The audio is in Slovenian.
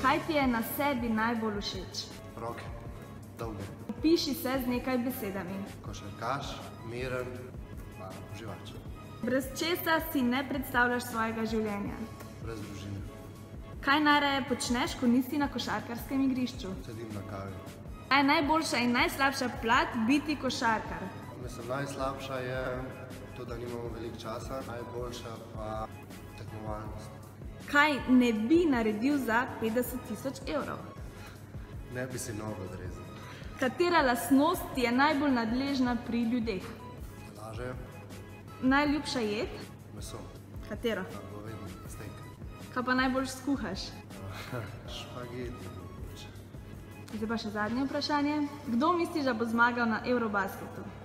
Kaj ti je na sebi najbolj všeč? Roke, dolge. Opiši se z nekaj besedami. Košarkaš, miren, pa uživač. Brez česa si ne predstavljaš svojega življenja? Brez družine. Kaj najraje počneš, ko nisi na košarkarskem igrišču? Sedim na kavi. Kaj je najboljša in najslabša plat biti košarkar? Mislim, najslabša je to, da nimamo veliko časa, najboljša pa tekmovalnost. Kaj ne bi naredil za 50 000 evrov? Ne bi si nogo odrezal. Katera lastnost ti je najbolj nadležna pri ljudeh? Lažejo. Najljubša jed? Meso. Katero? Govedno, steak. Kaj pa najbolj skuhaš? Špageti. Zdaj pa še zadnje vprašanje. Kdo misliš, da bo zmagal na Eurobasketu?